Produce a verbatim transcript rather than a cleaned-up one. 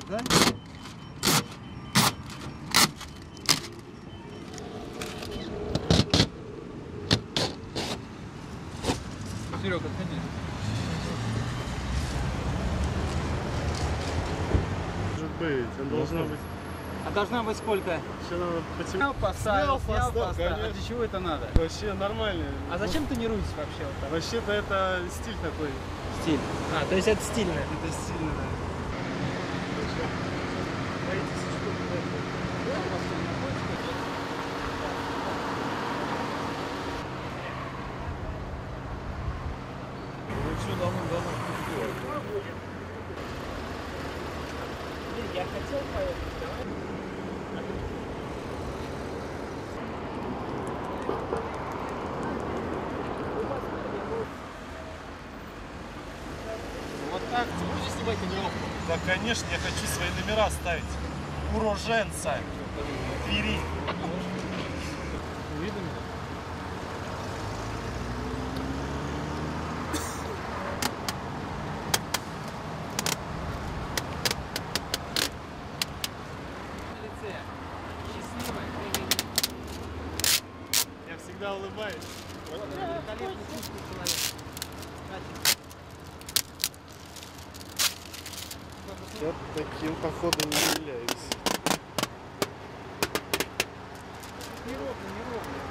да? Серега, отходи. Может быть, он должна быть. А должна быть сколько? Еще надо потемнее. Снял, поставил, Снял, снял, поставил, поставил. А конечно. для чего это надо? Вообще нормально. А зачем тренируетесь вообще вот так? Вообще-то это стиль такой. Стиль. А, то есть это стильно. Это стильно, да. Ну что, давно, давно делать? Я хотел поехать, давай. Вот так, ты будешь снимать тренировку? Да, конечно, я хочу свои номера ставить. Уроженца. Твери. Видно меня? Я всегда улыбаюсь. Вот великолепный чувственный человек. Я таким походом не являюсь. Неровно, неровно.